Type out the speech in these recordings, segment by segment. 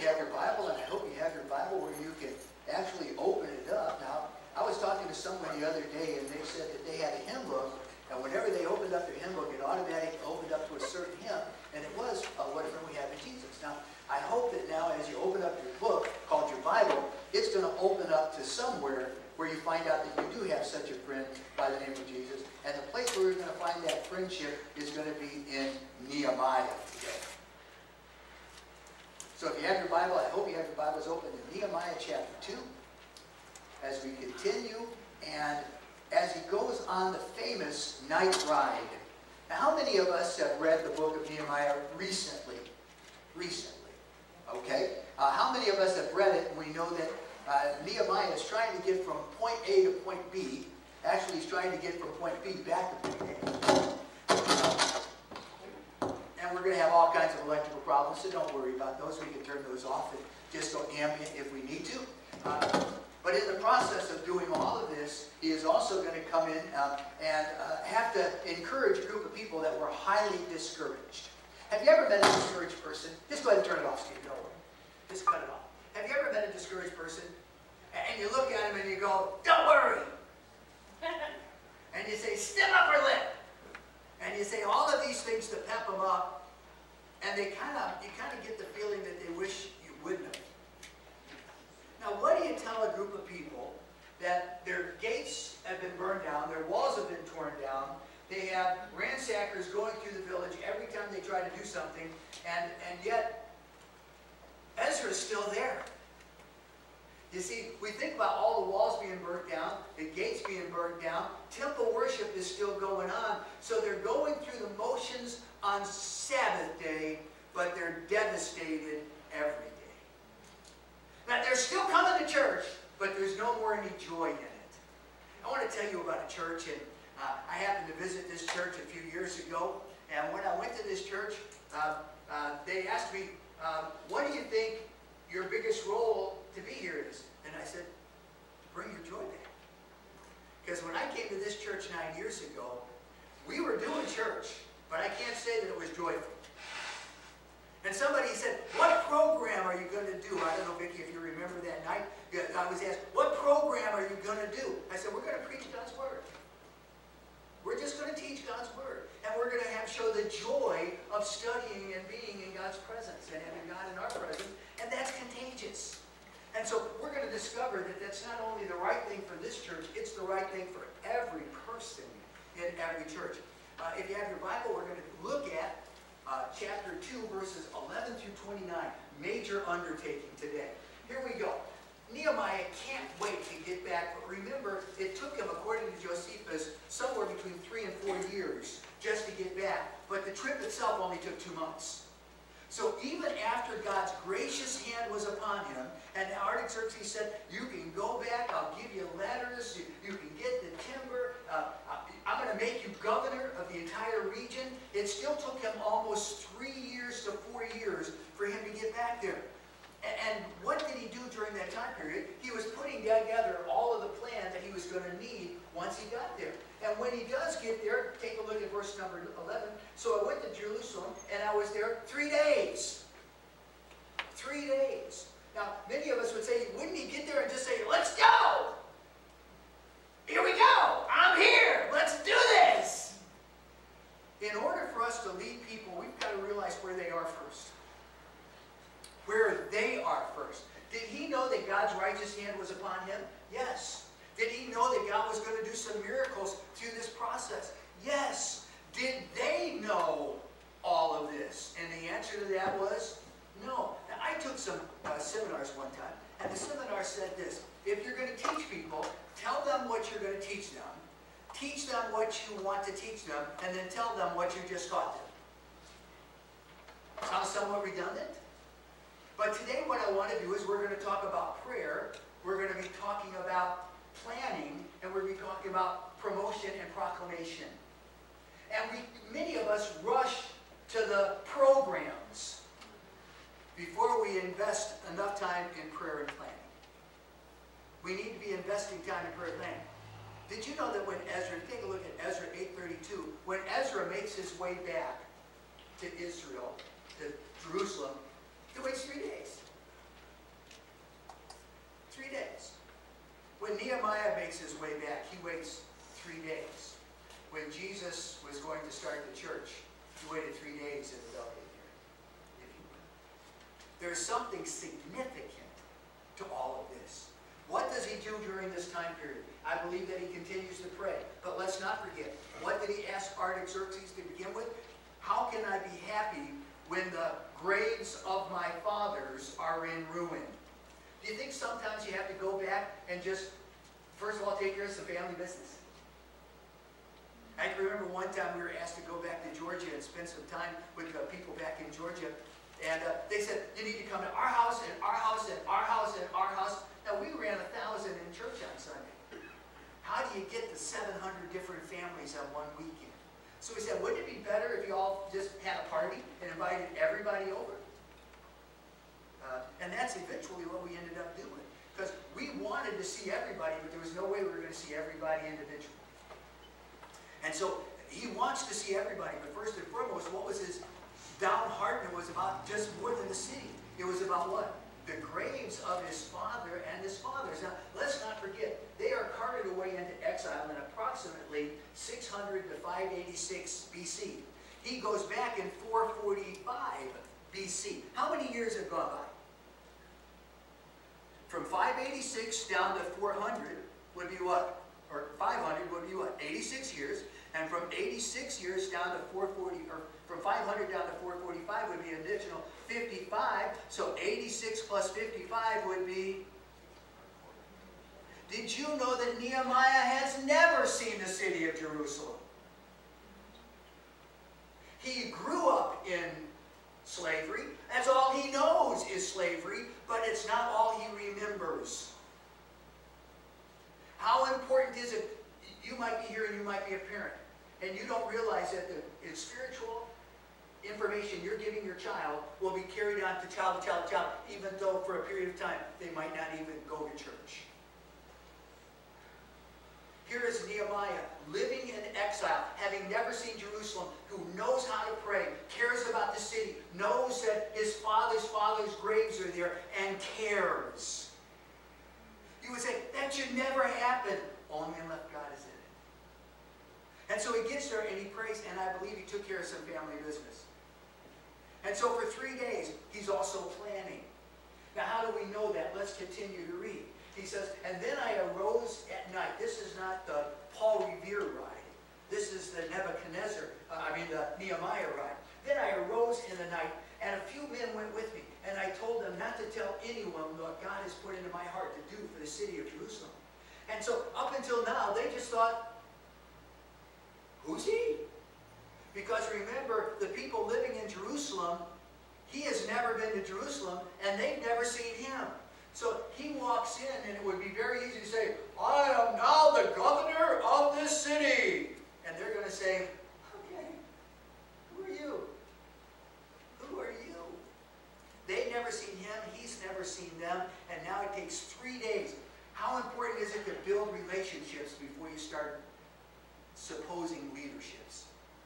you have your Bible, and I hope you have your Bible where you can actually open it up. Now, I was talking to someone the other day, and they said that they had a hymn book, and whenever they opened up their hymn book, it automatically opened up to a certain hymn, and it was Whatever We Have in Jesus. Now, I hope that now as you open up your book, called your Bible, it's going to open up to somewhere where you find out that you do have such a friend by the name of Jesus. And the place where you're going to find that friendship is going to be in Nehemiah today. So if you have your Bible, I hope you have your Bibles open to Nehemiah chapter 2 as we continue and as he goes on the famous night ride. Now, how many of us have read the book of Nehemiah recently? Okay? How many of us have read it and we know that Nehemiah is trying to get from point A to point B. Actually, he's trying to get from point B back to point A. And we're going to have all kinds of electrical problems, so don't worry about those. We can turn those off and just go ambient if we need to. But in the process of doing all of this, he is also going to come in and have to encourage a group of people that were highly discouraged. Have you ever met a discouraged person? Just go ahead and turn it off, Steve. Don't worry. Just cut it off. Have you ever met a discouraged person? And you look at him and you go, don't worry. And you say, stiff upper lip. And you say all of these things to pep them up. And you kind of get the feeling that they wish you wouldn't have. Now, what do you tell a group of people that their gates have been burned down, their walls have been torn down, they have ransackers going through the village every time they try to do something, and yet Ezra is still there? You see, we think about all the walls being burnt down, the gates being burnt down, temple worship is still going on, so they're going through the motions on Sabbath day, but they're devastated every day. Now, they're still coming to church, but there's no more any joy in it. I want to tell you about a church, and I happened to visit this church a few years ago, and when I went to this church, they asked me, what do you think your biggest role to be here is? And I said, bring your joy back. Because when I came to this church 9 years ago, we were doing church, but I can't say that it was joyful. And somebody said, what program are you going to do? I don't know, Vicki, if you remember that night. I was asked, what program are you going to do? I said, we're going to preach God's Word. We're just going to teach God's Word. And we're going to show the joy of studying and being in God's presence and having God in our presence. And that's contagious. And so we're going to discover that that's not only the right thing for this church, it's the right thing for every person in every church. If you have your Bible, we're going to look at chapter 2, verses 11 through 29. Major undertaking today. Here we go. Nehemiah can't wait to get back, but remember, it took him, according to Josephus, somewhere between 3 and 4 years just to get back. But the trip itself only took 2 months. So even after God's gracious hand was upon him, and Artaxerxes said, you can go back, I'll give you letters, you can get the timber, I'm going to make you governor of the entire region. It still took him almost 3 years to 4 years for him to get back there. And what did he do during that time period? He was putting together all of the plan that he was going to need once he got there. And when he does get there, take a look at verse number 11. So I went to Jerusalem, and I was there 3 days. 3 days. Now, many of us would say, wouldn't he get there and just say, let's go! Here we go! I'm here! Let's do this! In order for us to lead people, we've got to realize where they are first. Where they are first. Did he know that God's righteous hand was upon him? Yes. Did he know that God was going to do some miracles through this process? Yes. Did they know all of this? And the answer to that was no. Now, I took some seminars one time, and the seminar said this: if you're going to teach people, tell them what you're going to teach them, teach them what you want to teach them, and then tell them what you just taught them. Sounds somewhat redundant? But today what I want to do is we're going to talk about prayer, we're going to be talking about planning, and we're going to be talking about promotion and proclamation. And many of us rush to the programs before we invest enough time in prayer and planning. We need to be investing time in prayer and planning. Did you know that when Ezra, take a look at Ezra 8:32, when Ezra makes his way back to Israel, to Jerusalem, he waits 3 days. Nehemiah makes his way back. He waits 3 days. When Jesus was going to start the church, he waited 3 days in the Beltway period, if you will. There's something significant to all of this. What does he do during this time period? I believe that he continues to pray. But let's not forget, what did he ask Artaxerxes to begin with? How can I be happy when the graves of my fathers are in ruin? Do you think sometimes you have to go back and just, first of all, take care of some family business? I can remember one time we were asked to go back to Georgia and spend some time with the people back in Georgia. And they said, you need to come to our house and our house and our house and our house. Now, we ran 1,000 in church on Sunday. How do you get to 700 different families on one weekend? So we said, wouldn't it be better if you all just had a party and invited everybody over? And that's eventually what we ended up doing. Because we wanted to see everybody, but there was no way we were going to see everybody individually. And so he wants to see everybody, but first and foremost, what was his downhearted? It was about just more than the city. It was about what? The graves of his father and his fathers. Now, let's not forget, they are carted away into exile in approximately 600 to 586 BC. He goes back in 445 BC. How many years have gone by? From 586 down to 400 would be what? Or 500 would be what? 86 years. And from 86 years down to 440, or from 500 down to 445 would be an additional 55. So 86 plus 55 would be... Did you know that Nehemiah has never seen the city of Jerusalem? He grew up in slavery. That's all he knows is slavery, but it's not all he remembers. How important is it? You might be here and you might be a parent, and you don't realize that the spiritual information you're giving your child will be carried on to child, even though for a period of time they might not even go to church. Here is Nehemiah, living in exile, having never seen Jerusalem, who knows how to pray, cares about the city, knows that his father's graves are there, and cares. You would say, that should never happen. Only unless God is in it. And so he gets there and he prays, and I believe he took care of some family business. And so for 3 days, he's also planning. Now, how do we know that? Let's continue to read. He says, and then I arose at night. This is not the Paul Revere ride. This is the the Nehemiah ride. Then I arose in the night, and a few men went with me. And I told them not to tell anyone what God has put into my heart to do for the city of Jerusalem. And so up until now, they just thought, who's he? Because remember, the people living in Jerusalem, he has never been to Jerusalem, and they've never seen him. So he walks in, and it would be very easy to say, I am now the governor of this city. And they're going to say, okay, who are you? Who are you? They've never seen him, he's never seen them, and now it takes 3 days. How important is it to build relationships before you start supposing leaderships?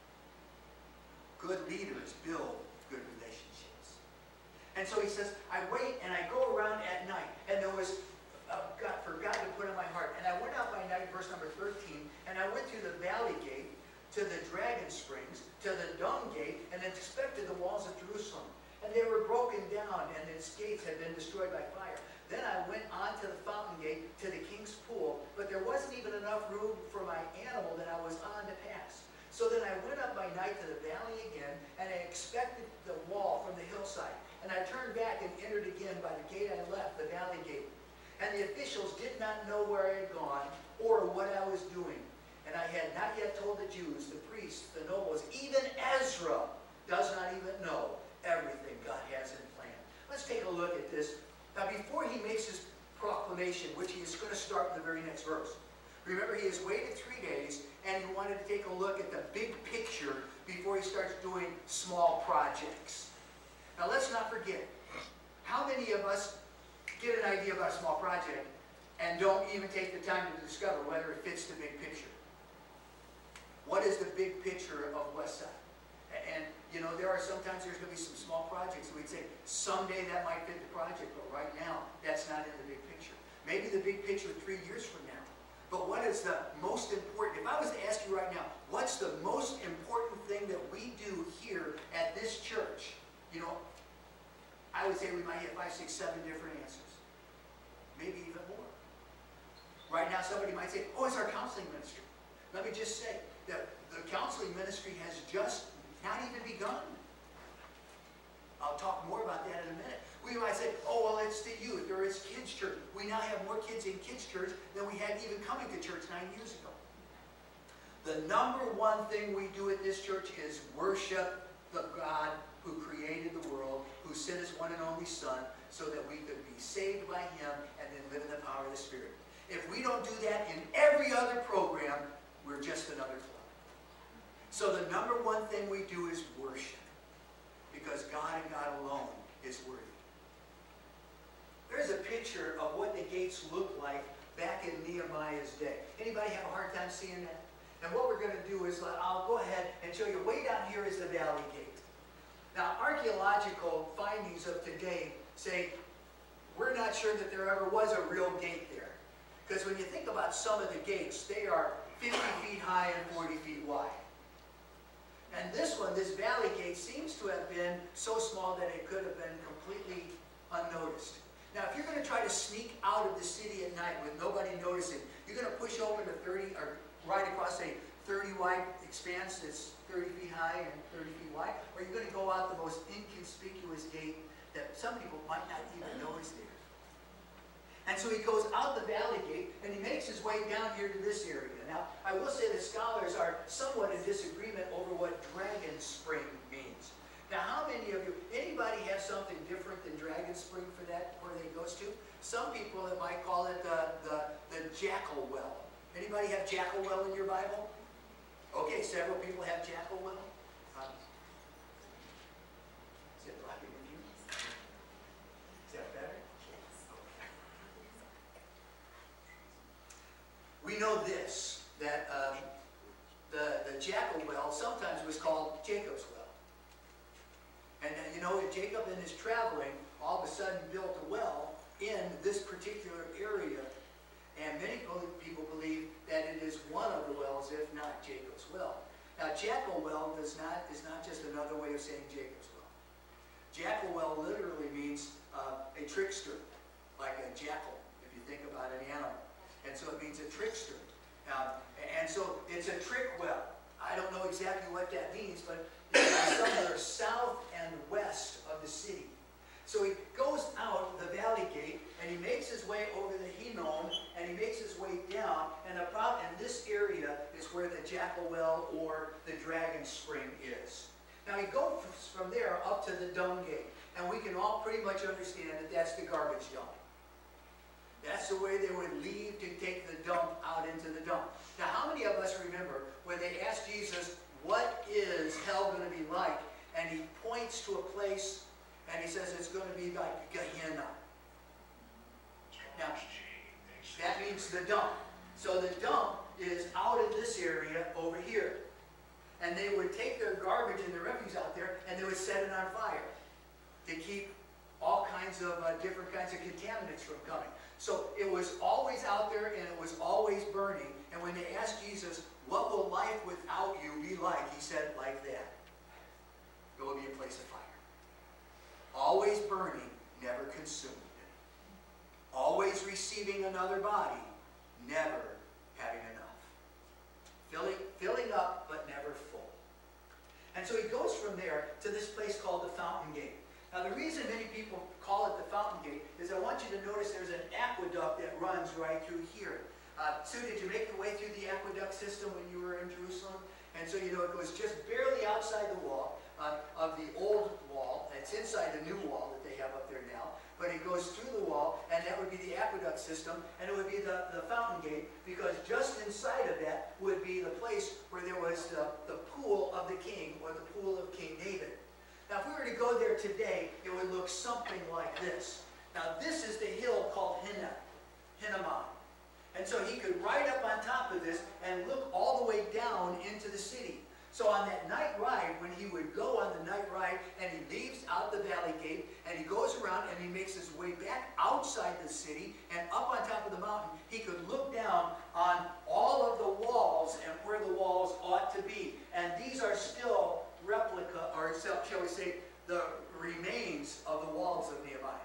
Good leaders build good relationships. And so he says, I wait and I go around at night. And there was, for God to put in my heart. And I went out by night, verse number 13, and I went through the valley gate to the dragon springs, to the dung gate, and inspected the walls of Jerusalem. And they were broken down, and its gates had been destroyed by fire. Then I went on to the fountain gate, to the king's pool, but there wasn't even enough room for my animal that I was on to pass. So then I went up by night to the valley again, and I inspected the wall from the hillside. And I turned back and entered again by the gate I left, the valley gate. And the officials did not know where I had gone, or what I was doing. And I had not yet told the Jews, the priests, the nobles, even Ezra does not even know everything God has in plan. Let's take a look at this. Now, before he makes his proclamation, which he is going to start in the very next verse. Remember, he has waited 3 days, and he wanted to take a look at the big picture before he starts doing small projects. Now, let's not forget, how many of us get an idea about a small project and don't even take the time to discover whether it fits the big picture? What is the big picture of Westside? And, you know, sometimes there's going to be some small projects. We'd say, someday that might fit the project, but right now, that's not in the big picture. Maybe the big picture 3 years from now. But what is the most important? If I was to ask you right now, what's the most important thing that we do here at this church? You know, I would say we might have 5, 6, 7 different answers. Maybe even more. Right now somebody might say, oh, it's our counseling ministry. Let me just say that the counseling ministry has just not even begun. I'll talk more about that in a minute. We might say, oh, well, it's the youth, or it's kids' church. We now have more kids in kids' church than we had even coming to church 9 years ago. The number one thing we do at this church is worship the God who created the world, who sent his one and only Son, so that we could be saved by him and then live in the power of the Spirit. If we don't do that in every other program, we're just another club. So the number one thing we do is worship, because God and God alone is worthy. There's a picture of what the gates looked like back in Nehemiah's day. Anybody have a hard time seeing that? And what we're going to do is, I'll go ahead and show you. Way down here is the Valley Gate. Now, archaeological findings of today say we're not sure that there ever was a real gate there. Because when you think about some of the gates, they are 50 feet high and 40 feet wide. And this one, this Valley Gate, seems to have been so small that it could have been completely unnoticed. Now, if you're going to try to sneak out of the city at night with nobody noticing, you're going to push open a 30, or right across a 30 wide expanse that's 30 feet high and 30 feet wide, or you're going to go out the most inconspicuous gate that some people might not even notice there. And so he goes out the Valley Gate, and he makes his way down here to this area. Now, I will say that scholars are somewhat in disagreement over what Dragon Spring means. Now, how many of you, anybody have something different than Dragon Spring for that, where they goes to? Some people might call it the Jackal Well. Anybody have Jackal Well in your Bible? Okay, several people have Jackal Well. Is it blocking with you? Is that better? We know this, that the Jackal Well sometimes was called Jacob's Well. And you know, Jacob in his traveling all of a sudden built a well in this particular area. And many people believe that it is one of the wells, if not Jacob's Well. Now, Jackal Well is not just another way of saying Jacob's Well. Jackal Well literally means a trickster, like a jackal, if you think about an animal. And so it means a trickster. And so it's a trick well. I don't know exactly what that means, but it's somewhere south and west of the city. So he goes out the Valley Gate, and he makes his way over the Hinnom, and he makes his way down, and about in this area is where the Jackal Well or the Dragon Spring is. Now he goes from there up to the Dung Gate, and we can all pretty much understand that that's the garbage dump. That's the way they would leave to take the dump out into the dump. Now, how many of us remember when they asked Jesus, what is hell going to be like? And he points to a place, and he says it's going to be like Gehenna. Now, that means the dump. So the dump is out in this area over here. And they would take their garbage and their refuse out there, and they would set it on fire to keep all kinds of different kinds of contaminants from coming. So it was always out there, and it was always burning. And when they asked Jesus, what will life without you be like? He said, like that. It will be a place of fire. Always burning, never consumed. Always receiving another body, never having enough. Filling up, but never full. And so he goes from there to this place called the Fountain Gate. Now, the reason many people call it the Fountain Gate is I want you to notice there's an aqueduct that runs right through here. Sue, did you make your way through the aqueduct system when you were in Jerusalem? And so, you know, it was just barely outside the wall of the old wall. It's inside the new wall that they have up there now. But it goes through the wall, and that would be the aqueduct system, and it would be the Fountain Gate, because just inside of that would be the place where there was the pool of the king, or the pool of King David. Now, if we were to go there today, it would look something like this. Now, this is the hill called Hinnom. And so he could ride up on top of this and look all the way down into the city. So on that night ride, when he would go on the night ride, and he leaves out the Valley Gate, and he goes around and he makes his way back outside the city and up on top of the mountain, he could look down on all of the walls and where the walls ought to be. And these are still replica, or shall we say, the remains of the walls of Nehemiah.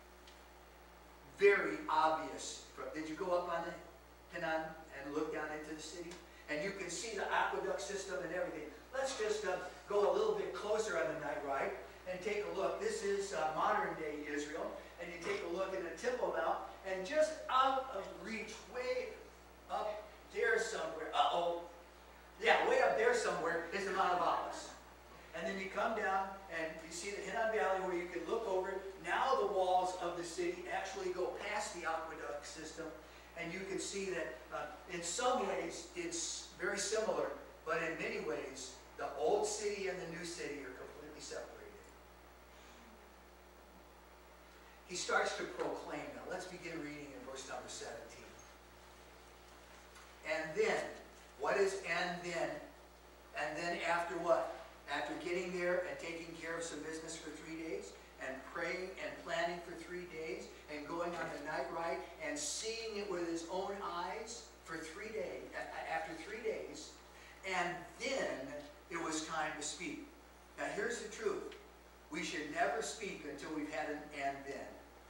Very obvious. Did you go up on the Hinnom and look down into the city? And you can see the aqueduct system and everything. Let's just go a little bit closer on the night ride and take a look. This is modern day Israel. And you take a look at the Temple Mount, and just out of reach, way up there somewhere. Yeah, way up there somewhere is the Mount of Olives. And then you come down and you see the Hinnom Valley where you can look over. Now the walls of the city actually go past the aqueduct system. And you can see that in some ways it's very similar, but in many ways the old city and the new city are completely separated. He starts to proclaim now. Let's begin reading in verse number 17. And then, what is and then? And then after what? After getting there and taking care of some business for 3 days, and praying and planning for 3 days, and going on the night ride, and seeing it with his own eyes for 3 days, after 3 days, and then it was time to speak. Now here's the truth. We should never speak until we've had an and then.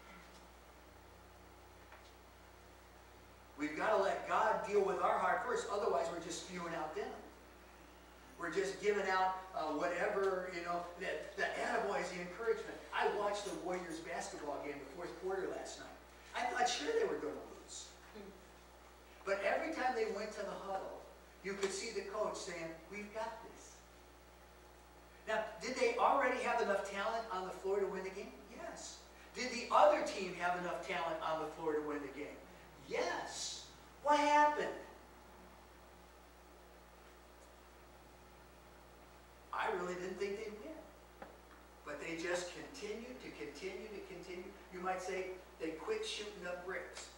We've got to let God deal with our heart first, otherwise we're just spewing out venom. We're just giving out whatever, the attaboys, the encouragement. I watched the Warriors basketball game, the fourth quarter last night. I thought sure they were going to lose. But every time they went to the huddle, you could see the coach saying, we've got this. Now, did they already have enough talent on the floor to win the game? Yes. Did the other team have enough talent on the floor to win the game? Yes. What happened? I really didn't think they'd win. But they just continued to continue to continue. You might say they quit shooting up bricks.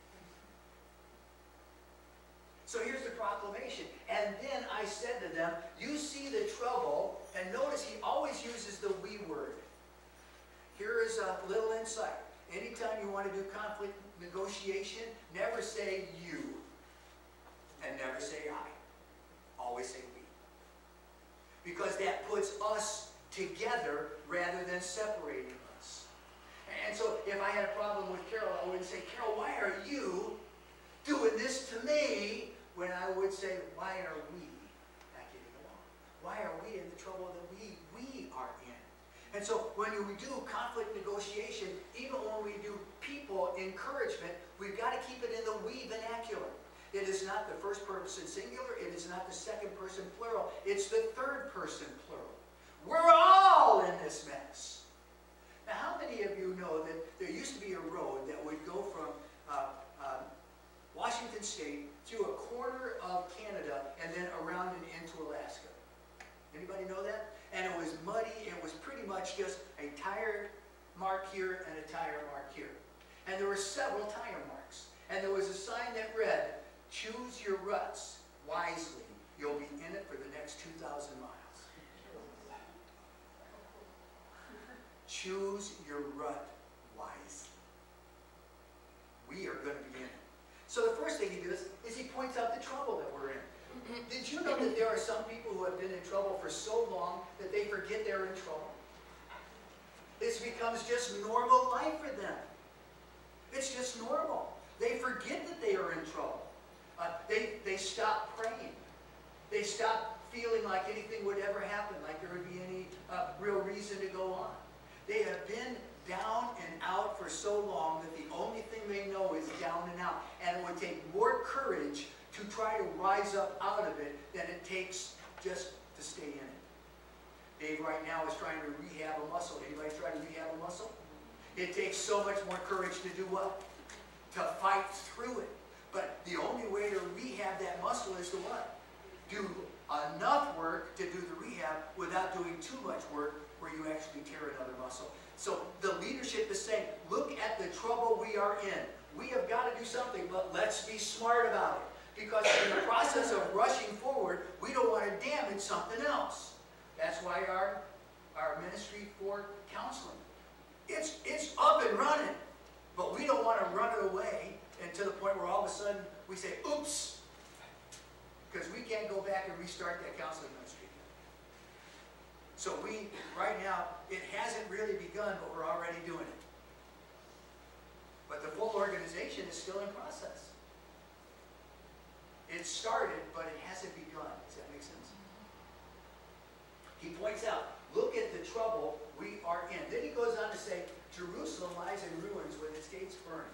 So here's the proclamation. And then I said to them, you see the trouble, and notice he always uses the we word. Here is a little insight. Anytime you want to do conflict negotiation, never say you, and never say I. Always say we. Because that puts us together rather than separating us. And so if I had a problem with Carol, I wouldn't say, Carol, why are you doing this to me? When I would say, why are we not getting along? Why are we in the trouble that we are in? And so when we do conflict negotiation, even when we do people encouragement, we've got to keep it in the we vernacular. It is not the first person singular. It is not the second person plural. It's the third person plural. We're all in this mess. Now, how many of you know that there used to be a road that would go from Washington State through a corner of Canada and then around and into Alaska? Anybody know that? And it was muddy. It was pretty much just a tire mark here and a tire mark here. And there were several tire marks. And there was a sign that read, choose your ruts wisely. You'll be in it for the next 2,000 miles. Choose your rut wisely. We are going to be in it. So the first thing he does is he points out the trouble that we're in. Did you know that there are some people who have been in trouble for so long that they forget they're in trouble? This becomes just normal life for them. It's just normal. They forget that they are in trouble. They stop praying. They stop feeling like anything would ever happen, like there would be any real reason to go on. They have been down and out for so long that the only thing they know is down and out. And it would take more courage to try to rise up out of it than it takes just to stay in it. Dave right now is trying to rehab a muscle. Anybody try to rehab a muscle? It takes so much more courage to do what? To fight through it. But the only way to rehab that muscle is to what? Do enough work to do the rehab without doing too much work where you actually tear another muscle. So the leadership is saying, look at the trouble we are in. We have got to do something, but let's be smart about it. Because in the process of rushing forward, we don't want to damage something else. That's why our ministry for counseling, it's up and running. But we don't want to run it away and to the point where all of a sudden we say, oops, because we can't go back and restart that counseling ministry. So right now, it hasn't really begun, but we're already doing it. But the full organization is still in process. It started, but it hasn't begun. Does that make sense? He points out, look at the trouble we are in. Then he goes on to say, Jerusalem lies in ruins with its gates burned.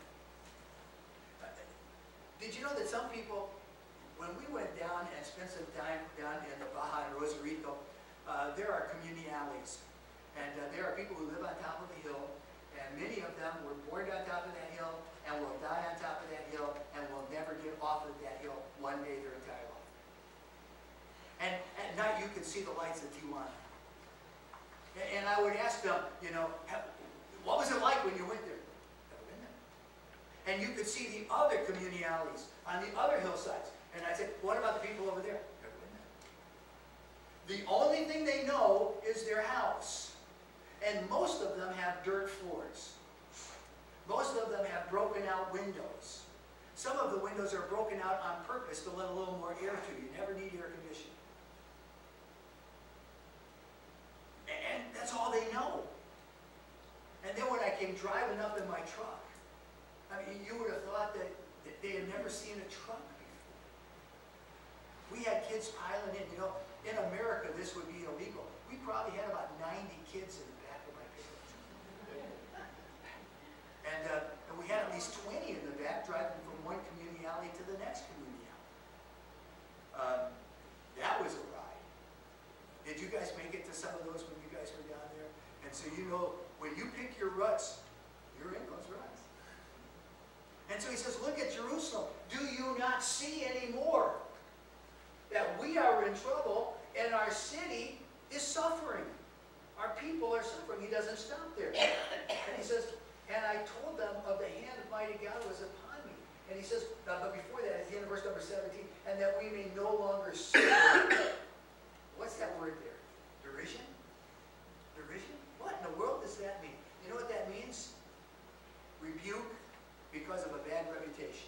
Did you know that some people, when we went down and spent some time down in the Baja and Rosarito, there are community alleys. And there are people who live on top of the hill, and many of them were born on top of that hill and will die on top of that hill and will never get off of that hill one day their entire life. And at night you could see the lights of Tijuana. And I would ask them, you know, what was it like when you went there? Never been there. And you could see the other community alleys on the other hillsides. And I'd say, what about the people over there? Never been there. The only thing they know is their house. And most of them have dirt floors. Most of them have broken out windows. Some of the windows are broken out on purpose to let a little more air through. You never need air conditioning. And that's all they know. And then when I came driving up in my truck, I mean, you would have thought that they had never seen a truck before. We had kids piling in. You know, in America, this would be illegal. We probably had about 90 kids in the back of my pickup truck. And we had at least 20 in the back driving from one community alley to the next community alley. That was a ride. Did you guys make it to some of those when you guys were down there? And so you know, when you pick your ruts, you're in those ruts. And so he says, look at Jerusalem. Do you not see anymore that we are in trouble and our city is suffering? Our people are suffering. He doesn't stop there. And he says, and I told them of the hand of mighty God was upon me. And he says, but before that, at the end of verse number 17, and that we may no longer serve. What's that word there? Derision? Derision? What in the world does that mean? You know what that means? Rebuke because of a bad reputation.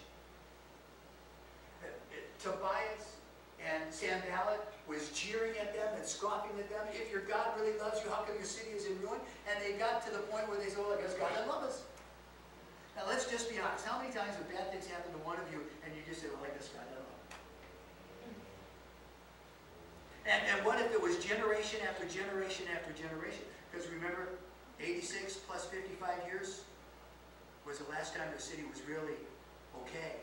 Tobias and Sanballat was jeering at them and scoffing at them. If your God really loves you, how come your city is in ruin? And they got to the point where they said, well, I guess God doesn't love us. Now let's just be honest. How many times have bad things happened to one of you and you just say, well, I guess God doesn't love me? And what if it was generation after generation after generation? Because remember, 86 plus 55 years was the last time the city was really okay.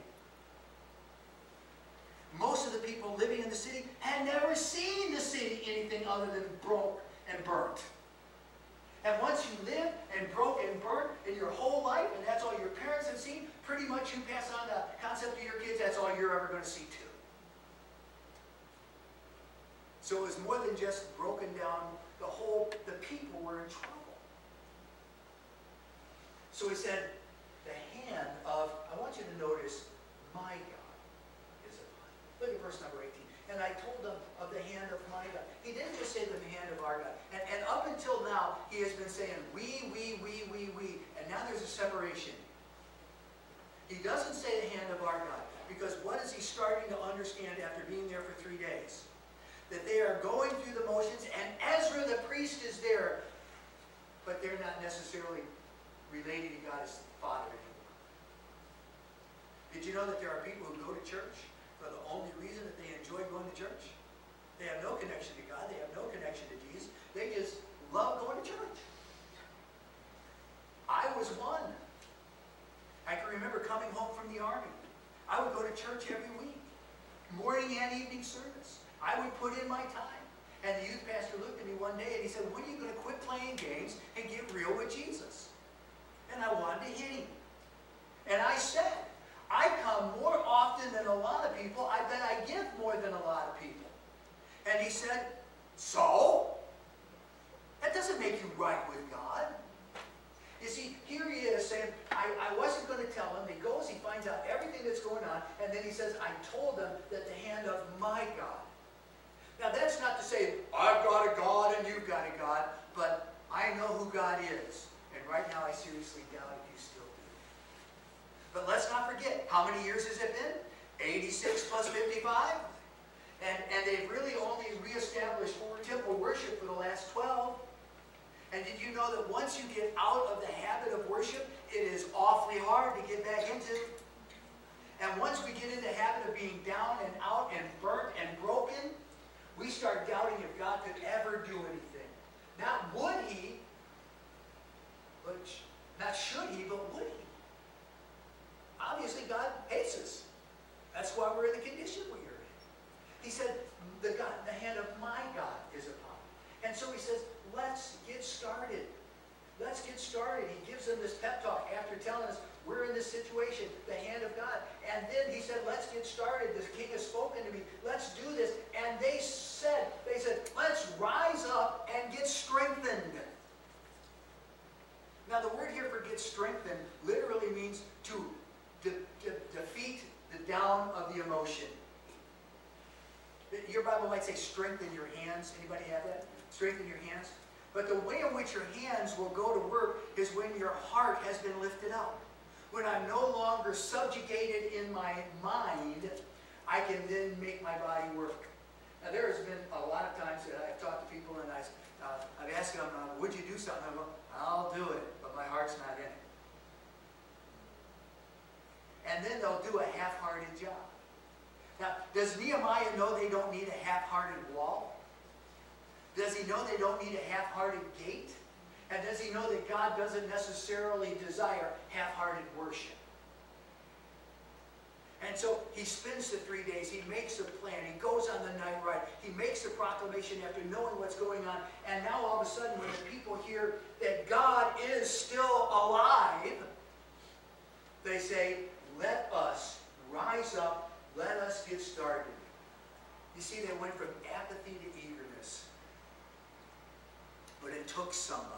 Most of the people living in the city had never seen the city anything other than broke and burnt. And once you live and broke and burnt in your whole life, and that's all your parents have seen, pretty much you pass on the concept to your kids, that's all you're ever going to see too. So it was more than just broken down. The people were in trouble. So he said, the hand of, I want you to notice, my God is upon me. Look at verse number 18. And I told them of the hand of my God. He didn't just say the hand of our God. And up until now, he has been saying we. And now there's a separation. He doesn't say the hand of our God. Because what is he starting to understand after being there for 3 days? That they are going through the motions, and Ezra the priest is there, but they're not necessarily related to God as Father anymore. Did you know that there are people who go to church for the only reason that they enjoy going to church? They have no connection to God. They have no connection to Jesus. They just love going to church. I was one. I can remember coming home from the army. I would go to church every week, morning and evening service. I would put in my time. And the youth pastor looked at me one day and he said, when are you going to quit playing games and get real with Jesus? And I wanted to hit him. And I said, I come more often than a lot of people. I bet I give more than a lot of people. And he said, so? That doesn't make you right with God. You see, here he is saying, I wasn't going to tell him. He goes, he finds out everything that's going on, and then he says, I told them that the hand of my God. Now that's not to say, I've got a God and you've got a God, but I know who God is. And right now I seriously doubt if you still do. But let's not forget, how many years has it been? 86 plus 55? And they've really only reestablished temple worship for the last 12. And did you know that once you get out of the habit of worship, it is awfully hard to get back into? And once we get in the habit of being down and out and burnt and broken, we start doubting if God could ever do anything. Not would He, but not should He, but would He. Obviously, God hates us. That's why we're in the condition we are in. He said, the hand of my God is upon me. And so He says, let's get started. Let's get started. He gives them this pep talk after telling us we're in this situation, the hand of God. And then He said, let's get started. This king has spoken to me. Let's do this. And they said, let's rise up and get strengthened. Now the word here for get strengthened literally means to defeat the down of the emotion. Your Bible might say strengthen your hands. Anybody have that? Strengthen your hands. But the way in which your hands will go to work is when your heart has been lifted up. When I'm no longer subjugated in my mind, I can then make my body work. Now there has been a lot of times that I've talked to people and I've asked them, would you do something? I go, I'll do it, but my heart's not in it. And then they'll do a half-hearted job. Now, does Nehemiah know they don't need a half-hearted wall? Does he know they don't need a half-hearted gate? And does he know that God doesn't necessarily desire half-hearted worship? And so he spends the 3 days, he makes a plan, he goes on the night ride, he makes a proclamation after knowing what's going on, and now all of a sudden when the people hear that God is still alive, they say, let us rise up, let us get started. You see, they went from apathy to eagerness. But it took somebody.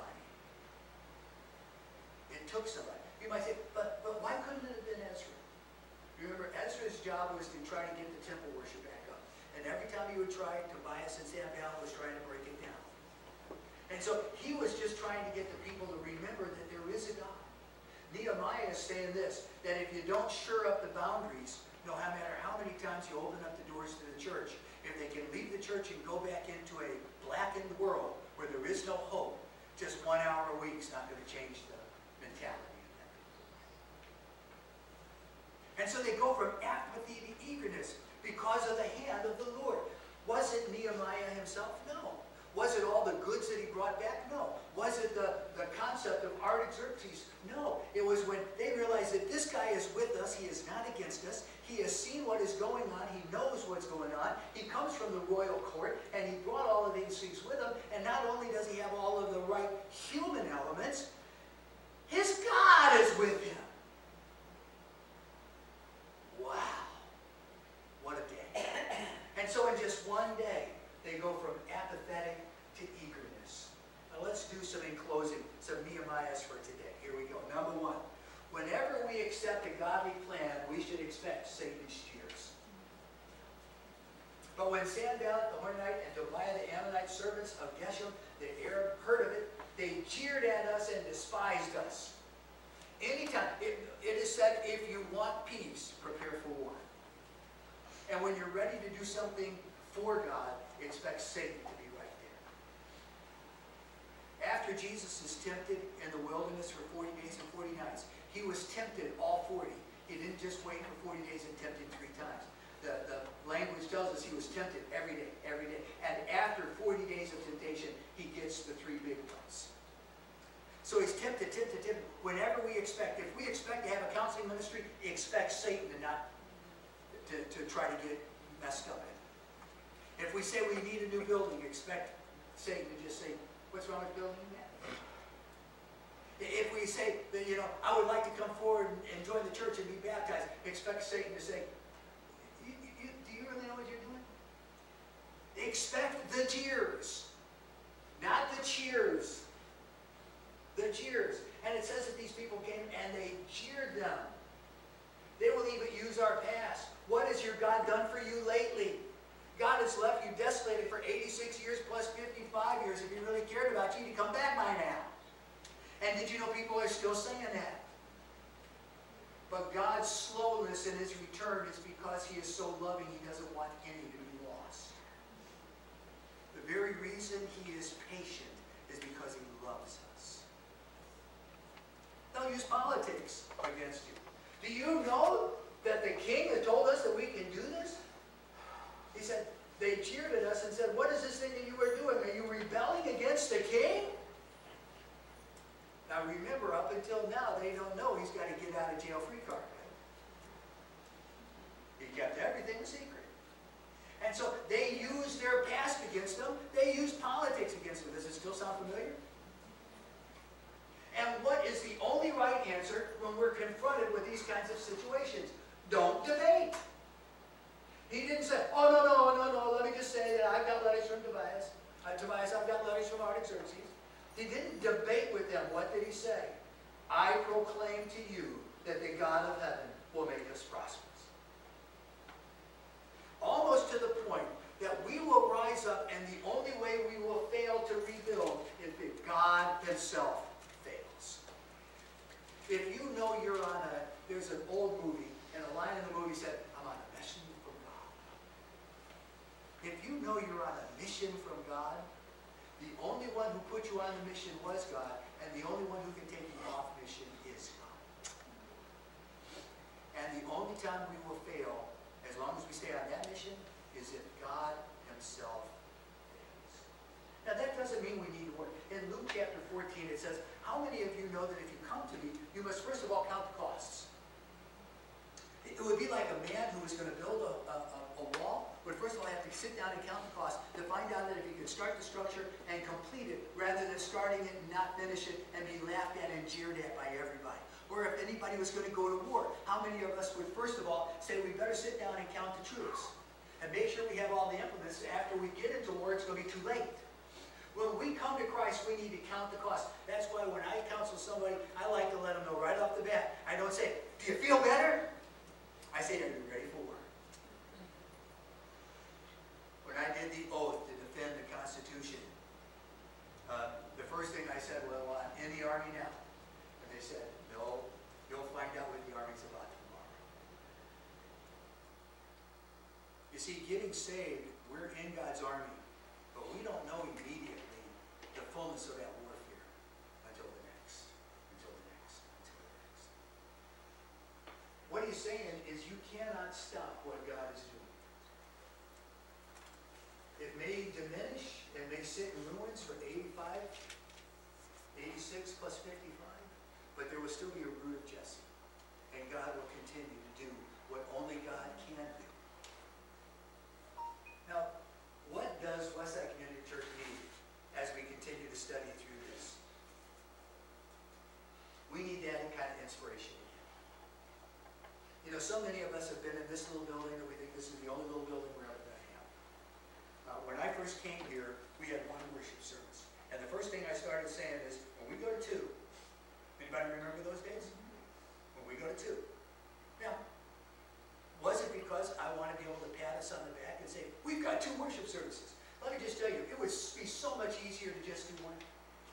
It took somebody. You might say, but why couldn't it have been Ezra? Remember, Ezra's job was to try to get the temple worship back up. And every time he would try, Tobias and Sanballat was trying to break it down. And so he was just trying to get the people to remember that there is a God. Nehemiah is saying this, that if you don't shore up the boundaries, no matter how many times you open up the doors to the church, if they can leave the church and go back into a blackened world where there is no hope, just 1 hour a week is not going to change the mentality of that. And so they go from apathy to eagerness because of the hand of the Lord. Was it Nehemiah himself? No. Was it all the goods that he brought back? No. Was it the concept of Artaxerxes? No. It was when they realized that this guy is with us, he is not against us, he has seen what is going on, he knows what's going on, he comes from the royal court, and he brought all of these things with him, and not only does he have all of the right human elements, his God is with him. Wow. What a day. And so in just one day, they go from apathetic to eagerness. Now let's do some, in closing, some Nehemiahs for today. Here we go. Number one, whenever we accept a godly plan, we should expect Satan's cheers. But when Sanballat the Horonite and Tobiah the Ammonite, servants of Geshem the Arab, heard of it, they jeered at us and despised us. Anytime, it is said, if you want peace, prepare for war. And when you're ready to do something for God, expect Satan to be right there. After Jesus is tempted in the wilderness for 40 days and 40 nights, he was tempted all 40. He didn't just wait for 40 days and tempt him 3 times. The language tells us he was tempted every day, every day. And after 40 days of temptation, he gets the 3 big ones. So he's tempted. Whenever we expect, if we expect to have a counseling ministry, expect Satan to try to get messed up in it. If we say we need a new building, expect Satan to just say, what's wrong with building that? If we say that, I would like to come forward and join the church and be baptized, expect Satan to say, do you really know what you're doing? Expect the jeers, not the cheers. The jeers. And it says that these people came and they jeered them. They will even use our past. What has your God done for you lately? God has left you desolated for 86 years plus 55 years. If he really cared about you, he'd come back by now. And did you know people are still saying that? But God's slowness in his return is because he is so loving, he doesn't want any to be lost. The very reason he is patient is because he loves us. They'll use politics against you. Do you know that the king has told us that we can do this? He said, they cheered at us and said, what is this thing that you are doing? Are you rebelling against the king? Now remember, up until now, they don't know he's got to get out of jail free card. He kept everything a secret. And so they used their past against them. They used politics against them. Does it still sound familiar? And what is the only right answer when we're confronted with these kinds of situations? Don't debate. He didn't say, oh, no, let me just say that I've got letters from Tobias. Tobias, I've got letters from Artaxerxes. He didn't debate with them. What did he say? I proclaim to you that the God of heaven will make us prosperous. Almost to the point that we will rise up, and the only way we will fail to rebuild is if God himself fails. If you know you're on there's an old movie, and a line in the movie said, I'm on a mission from God. If you know you're on a mission from God, the only one who put you on the mission was God, and the only one who can take you off mission is God. And the only time we will fail, as long as we stay on that mission, is if God himself fails. Now that doesn't mean we need to work. In Luke chapter 14 it says, how many of you know that if you come to me, you must first of all count the costs? It would be like a man who was going to build a wall, would first of all have to sit down and count the cost to find out that if he could start the structure and complete it, rather than starting it and not finish it and be laughed at and jeered at by everybody. Or if anybody was going to go to war, how many of us would first of all say we better sit down and count the troops and make sure we have all the implements. After we get into war, it's going to be too late. When we come to Christ, we need to count the cost. That's why when I counsel somebody, I like to let them know right off the bat. I don't say, do you feel better? I say, are you ready for war? When I did the oath to defend the Constitution, the first thing I said, well, I'm in the Army now. And they said, no, you'll find out what the Army's about tomorrow. You see, getting saved, we're in God's Army, but we don't know immediately the fullness of that warfare until the next. What he's saying is you cannot stop what God is doing. It may diminish, it may sit in ruins for 85, 86 plus 55, but there will still be a root of Jesse. And God will continue to do what only God can do. Now, what does Westside Community Church need as we continue to study through this? We need that kind of inspiration again. You know, so many of us have been in this little building that we think this is the only little building we're ever going to have. When I first came here, we had one worship service. And the first thing I started saying is, when we go to 2, anybody remember those days? When we go to 2. Now, was it because I want to be able to pat us on the back and say, we've got 2 worship services? Let me just tell you, it would be so much easier to just do one.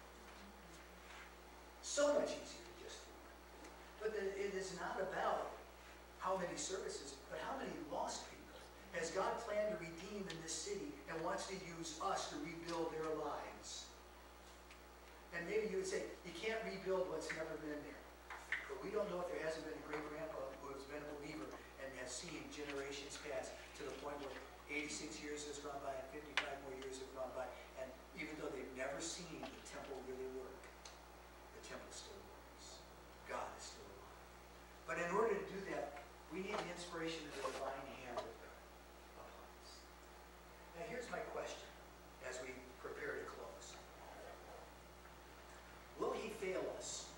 So much easier to just do one. But it is not about how many services, but how many lost people has God planned to redeem in this city and wants to use us to rebuild their lives. And maybe you would say, you can't rebuild what's never been there. But we don't know if there hasn't been a great-grandpa who has been a believer and has seen generations pass to the point where 86 years has gone by and 55 more years have gone by. And even though they've never seen the temple really work, the temple still works. God is still alive. But in order to do that, we need the inspiration of the divine hand of God upon us. Now here's my question as we prepare to close. Will he fail us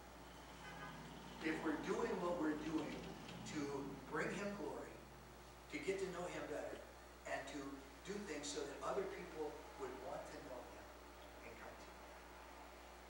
if we're doing what we're doing to bring him glory, to get to know him better, and to do things so that other people would want to know him and come to him?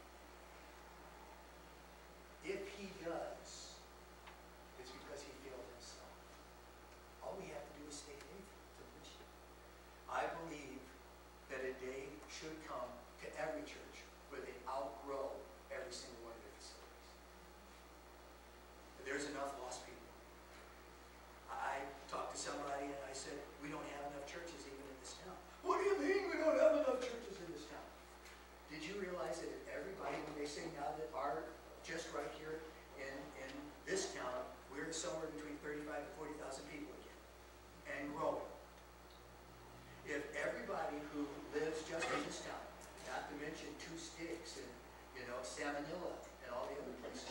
Manila and all the other places.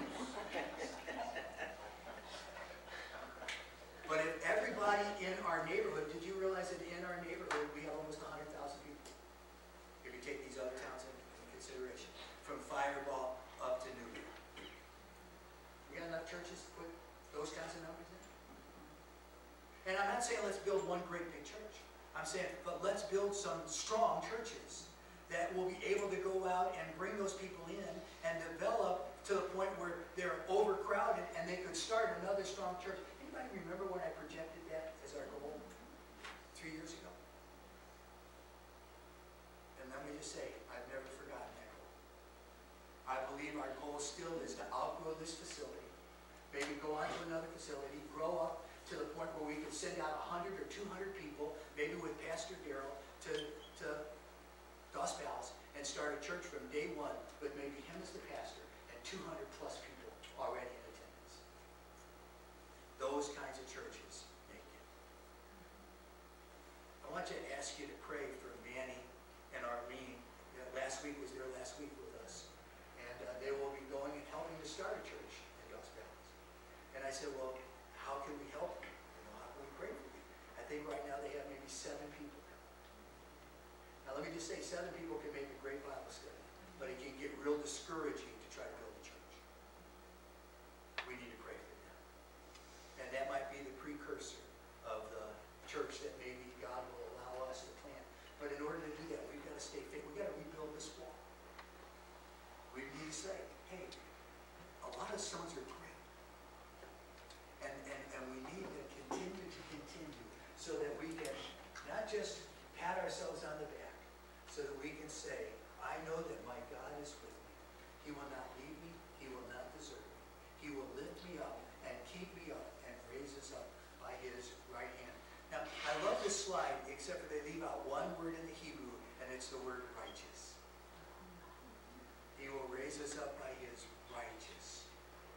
But if everybody in our neighborhood, did you realize that in our neighborhood we have almost 100,000 people? If you take these other towns in consideration, from Fireball up to Newberry. We got enough churches to put those kinds of numbers in? And I'm not saying let's build one great big church. I'm saying, but let's build some strong churches that will be able to go out and bring those people in and develop to the point where they're overcrowded and they could start another strong church. Anybody remember when I projected that as our goal 3 years ago? And let me just say, I've never forgotten that goal. I believe our goal still is to outgrow this facility, maybe go on to another facility, grow up to the point where we could send out 100 or 200 people, maybe with Pastor Darrell, to Dos Pals and start a church from day one with maybe him as the pastor and 200 plus people already in attendance. Those kinds of churches make it. I want to ask you to pray for Manny and Arlene. Last week was their last week with us. And they will be going and helping to start a church in Dos Pals. And I said, well, how can we help you? How can we pray for you? I think right now they have maybe 7 people. Now let me just say, 7 people can make a great Bible study, but it can get real discouraging to try to build a church. We need to pray for them. And that might be the precursor of the church that maybe God will allow us to plant. But in order to do that, we've got to stay faithful. We've got to rebuild this wall. We need to say, hey, a lot of stones are great. And we need to continue so that we can not just pat ourselves on the back, so that we can say, I know that my God is with me. He will not leave me. He will not desert me. He will lift me up and keep me up and raise us up by his right hand. Now, I love this slide, except for they leave out one word in the Hebrew, and it's the word righteous. He will raise us up by his righteous.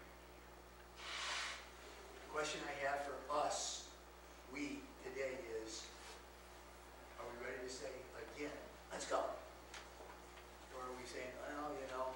The question I have for us, we today is, are we ready to say again, let's go? Or are we saying, well,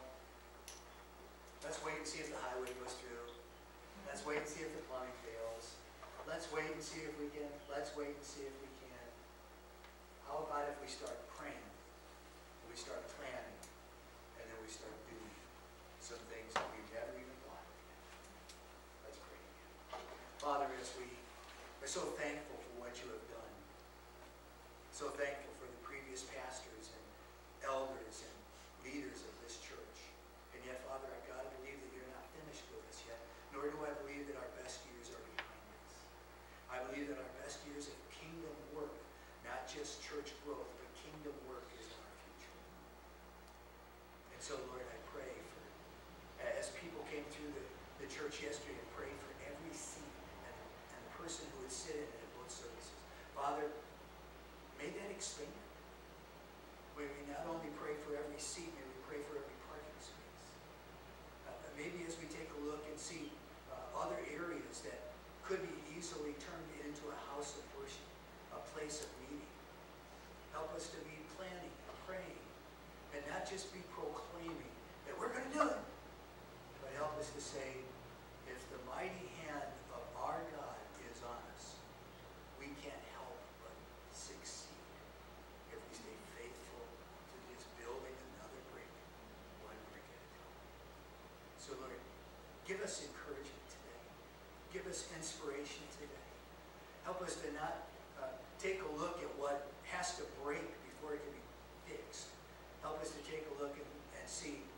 let's wait and see if the highway goes through. Let's wait and see if the plumbing fails. Let's wait and see if we can. Let's wait and see if we can. How about if we start praying, and we start planning, and then we start doing some things that we've never even thought of yet? Let's pray. Father, as we are so thankful for what you have done, so thankful for the previous pastors and elders and leaders of this church. And yet, Father, I've got to believe that you're not finished with us yet, nor do I believe that our best years are behind us. I believe that our best years of kingdom work, not just church growth, but kingdom work is in our future. And so, Lord, I pray for, as people came through the church yesterday and prayed for every seat and the person who would sit in it at both services. Father, may that expand. May we not only pray for every seat, may we pray for every parking space. Maybe as we take a look and see other areas that could be easily turned into a house of worship, a place of meeting. Help us to be planning and praying, and not just be proclaiming that we're going to do it, but help us to say, if the mighty hand of our God is on us, we can't help but succeed if we stay faithful to just building another brick, one brick at a time. So Lord, give us encouragement today. Give us inspiration today. Help us to not take a look at what has to break before it can be fixed. Help us to take a look and see